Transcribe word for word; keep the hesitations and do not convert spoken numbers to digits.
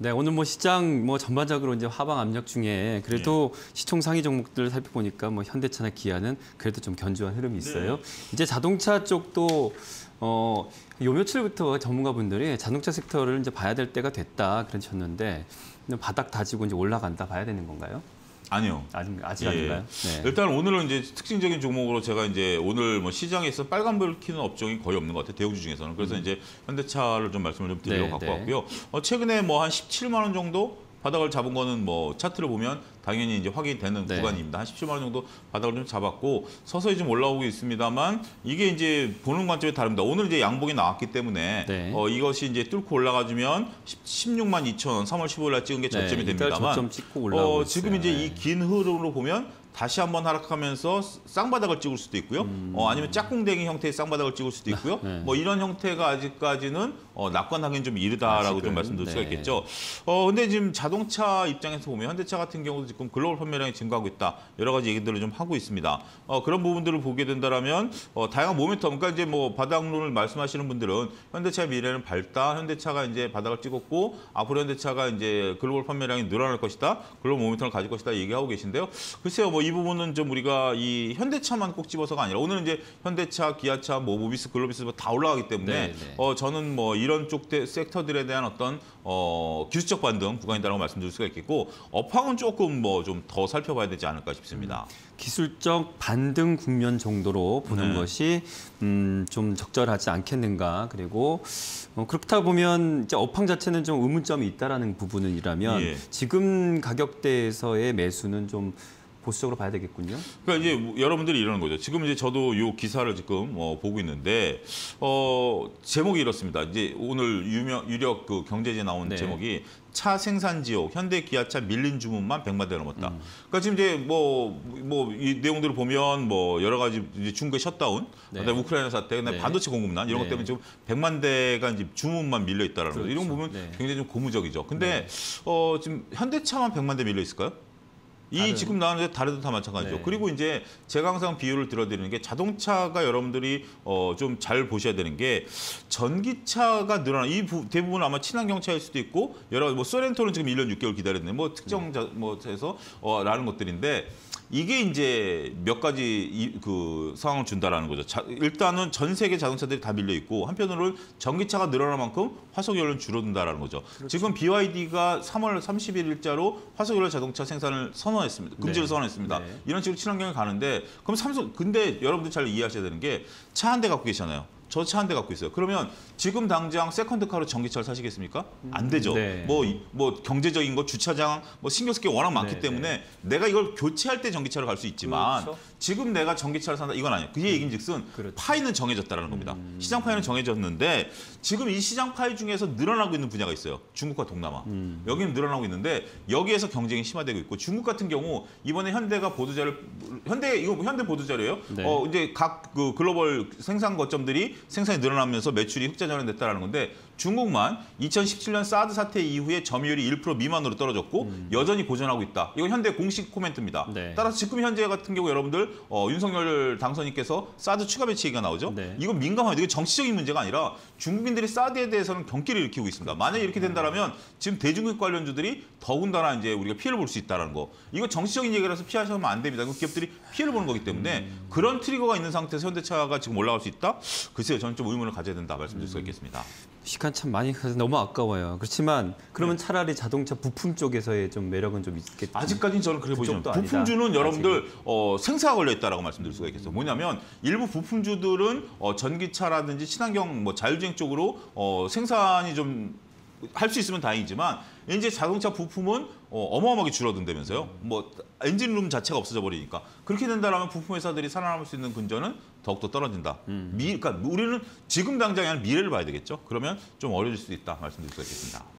네, 오늘 뭐 시장 뭐 전반적으로 이제 하방 압력 중에 그래도 네. 시총 상위 종목들 살펴보니까 뭐 현대차나 기아는 그래도 좀 견조한 흐름이 있어요. 네. 이제 자동차 쪽도 어, 요 며칠부터 전문가분들이 자동차 섹터를 이제 봐야 될 때가 됐다 그러셨는데 바닥 다지고 이제 올라간다 봐야 되는 건가요? 아니요. 아직, 아직 예. 아닌가요? 네. 일단 오늘은 이제 특징적인 종목으로 제가 이제 오늘 뭐 시장에서 빨간불을 켜는 업종이 거의 없는 것 같아요. 대형주 중에서는. 그래서 음. 이제 현대차를 좀 말씀을 좀 드리려고 네, 갖고 네. 왔고요. 어, 최근에 뭐 한 십칠만 원 정도 바닥을 잡은 거는 뭐 차트를 보면 당연히 이제 확인이 되는 네. 구간입니다. 한 십칠만 원 정도 바닥을 좀 잡았고 서서히 좀 올라오고 있습니다만 이게 이제 보는 관점이 다릅니다. 오늘 이제 양봉이 나왔기 때문에 네. 어, 이것이 이제 뚫고 올라가주면 십육만 이천 원 삼월 십오일 날 찍은 게 저점이 네, 됩니다만 저점 찍고 올라오고 어, 지금 이제 네. 이 긴 흐름으로 보면 다시 한번 하락하면서 쌍바닥을 찍을 수도 있고요. 음. 어, 아니면 짝꿍댕이 형태의 쌍바닥을 찍을 수도 있고요. 네. 뭐 이런 형태가 아직까지는 어, 낙관하기는 좀 이르다라고 아직은, 좀 말씀드릴 네. 수가 있겠죠. 어, 근데 지금 자동차 입장에서 보면 현대차 같은 경우도 지금 글로벌 판매량이 증가하고 있다. 여러 가지 얘기들을 좀 하고 있습니다. 어, 그런 부분들을 보게 된다라면 어, 다양한 모멘텀, 그러니까 이제 뭐 바닥론을 말씀하시는 분들은 현대차의 미래는 밝다. 현대차가 이제 바닥을 찍었고 앞으로 현대차가 이제 글로벌 판매량이 늘어날 것이다. 글로벌 모멘텀을 가질 것이다. 얘기하고 계신데요. 글쎄요, 뭐 이 부분은 좀 우리가 이 현대차만 꼭 집어서가 아니라 오늘은 이제 현대차, 기아차, 뭐 모비스, 글로비스 다 올라가기 때문에 네, 네. 어, 저는 뭐 이런 쪽 섹터들에 대한 어떤 어, 기술적 반등 구간이다라고 말씀드릴 수가 있겠고 업황은 조금 뭐 좀 더 살펴봐야 되지 않을까 싶습니다. 음, 기술적 반등 국면 정도로 보는 네. 것이 음, 좀 적절하지 않겠는가. 그리고 어, 그렇다 보면 이제 업황 자체는 좀 의문점이 있다라는 부분이라면 예. 지금 가격대에서의 매수는 좀 보수적으로 봐야 되겠군요. 그러니까 이제 여러분들이 이러는 거죠. 지금 이제 저도 이 기사를 지금 어, 보고 있는데 어, 제목이 이렇습니다. 이제 오늘 유명 유력 그 경제지에 나온 네. 제목이 차 생산 지옥 현대 기아차 밀린 주문만 백만 대 넘었다. 음. 그러니까 지금 이제 뭐 뭐 이 내용들을 보면 뭐 여러 가지 이제 중국의 셧다운, 네. 그다음에 우크라이나 사태, 그다음에 네. 반도체 공급난 이런 네. 것 때문에 지금 백만 대가 이제 주문만 밀려 있다라는 그렇죠. 거. 이런 거 보면 네. 굉장히 좀 고무적이죠. 근데 네. 어, 지금 현대차만 백만 대 밀려 있을까요? 이 다른... 지금 나오는 다른 다 마찬가지죠. 네. 그리고 이제 제가 항상 비유를 들어드리는 게 자동차가 여러분들이 어, 좀 잘 보셔야 되는 게 전기차가 늘어나 이 부, 대부분 아마 친환경차일 수도 있고 여러 뭐 소렌토는 지금 일 년 육 개월 기다렸네. 뭐 특정 자, 뭐 해서 어, 라는 것들인데. 이게 이제 몇 가지 이, 그 상황을 준다라는 거죠. 자, 일단은 전 세계 자동차들이 다 밀려 있고 한편으로는 전기차가 늘어날 만큼 화석연료는 줄어든다라는 거죠. 그렇죠. 지금 비와이디가 삼월 삼십일일자로 화석연료 자동차 생산을 선언했습니다. 금지를 네. 선언했습니다. 네. 이런 식으로 친환경에 가는데 그럼 삼성 근데 여러분들 잘 이해하셔야 되는 게 차 한 대 갖고 계시잖아요. 저 차 한 대 갖고 있어요. 그러면 지금 당장 세컨드카로 전기차를 사시겠습니까? 안 되죠. 네. 뭐, 뭐 경제적인 거, 주차장, 뭐 신경 쓸 게 워낙 많기 네, 때문에 네. 내가 이걸 교체할 때 전기차로 갈 수 있지만 그렇죠. 지금 내가 전기차를 산다 이건 아니에요. 그게 얘기인즉슨 그렇죠. 파이는 정해졌다는 겁니다. 음... 시장 파이는 정해졌는데 지금 이 시장 파이 중에서 늘어나고 있는 분야가 있어요. 중국과 동남아. 음... 여기는 늘어나고 있는데 여기에서 경쟁이 심화되고 있고 중국 같은 경우 이번에 현대가 보도자를 현대 이거 현대 보도자료예요. 네. 어 이제 각 그 글로벌 생산 거점들이 생산이 늘어나면서 매출이 흑자전환 됐다라는 건데 중국만 이천십칠년 사드 사태 이후에 점유율이 일 퍼센트 미만으로 떨어졌고 음. 여전히 고전하고 있다. 이건 현대 공식 코멘트입니다. 네. 따라서 지금 현재 같은 경우 여러분들 어, 윤석열 당선인께서 사드 추가 배치 얘기가 나오죠. 네. 이건 민감합니다. 이게 정치적인 문제가 아니라 중국인들이 사드에 대해서는 경기를 일으키고 있습니다. 만약에 이렇게 된다면 지금 대중국 관련주들이 더군다나 이제 우리가 피해를 볼 수 있다는 거. 이거 정치적인 얘기라서 피하시면 안 됩니다. 그 기업들이 피해를 보는 거기 때문에 음. 그런 트리거가 있는 상태에서 현대차가 지금 올라갈 수 있다? 글쎄요. 저는 좀 의문을 가져야 된다 말씀드릴 수가 있겠습니다. 시간 참 많이 가서 너무 아까워요. 그렇지만 그러면 네. 차라리 자동차 부품 쪽에서의 좀 매력은 좀 있겠죠. 아직까지는 저는 그렇게 보이죠. 부품주는 여러분들 어, 생사가 걸려 있다라고 말씀드릴 수가 있겠어요. 뭐냐면 일부 부품주들은 어, 전기차라든지 친환경 뭐 자율주행 쪽으로 어, 생산이 좀 할 수 있으면 다행이지만 이제 자동차 부품은 어, 어마어마하게 줄어든다면서요. 뭐 엔진룸 자체가 없어져 버리니까 그렇게 된다면 부품 회사들이 살아남을 수 있는 근저는 더욱더 떨어진다. 음. 미, 그러니까 우리는 지금 당장이 아니라 미래를 봐야 되겠죠. 그러면 좀 어려질 수도 있다 말씀드릴 수가 있겠습니다.